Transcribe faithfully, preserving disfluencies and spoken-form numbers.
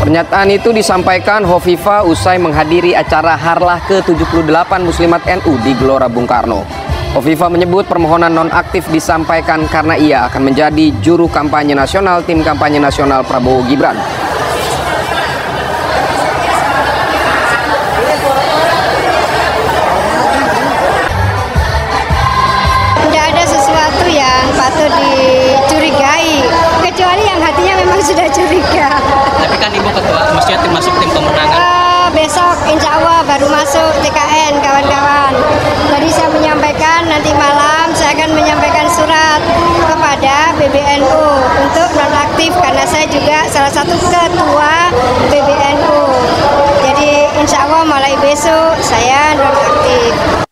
Pernyataan itu disampaikan Hovifah usai menghadiri acara Harlah ke tujuh puluh delapan Muslimat N U di Gelora Bung Karno. Hovifah menyebut permohonan nonaktif disampaikan karena ia akan menjadi juru kampanye nasional tim kampanye nasional Prabowo Gibran. Tidak ada sesuatu yang patut dicurigai, kecuali yang hatinya memang sudah curiga. Tapi kan Ibu Ketua, mestinya tim masuk tim pemenangan. Uh, besok insya Allah baru masuk T K N kawan-kawan. Jadi saya menyampaikan nanti malam saya akan menyampaikan surat kepada B B N U untuk nonaktif karena saya juga salah satu ketua B B N U. Jadi insya Allah mulai besok saya nonaktif.